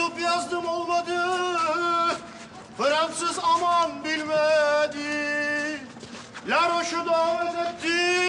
Mektup yazdım olmadı. Fransız aman bilmedi. La Roche'u davet etti.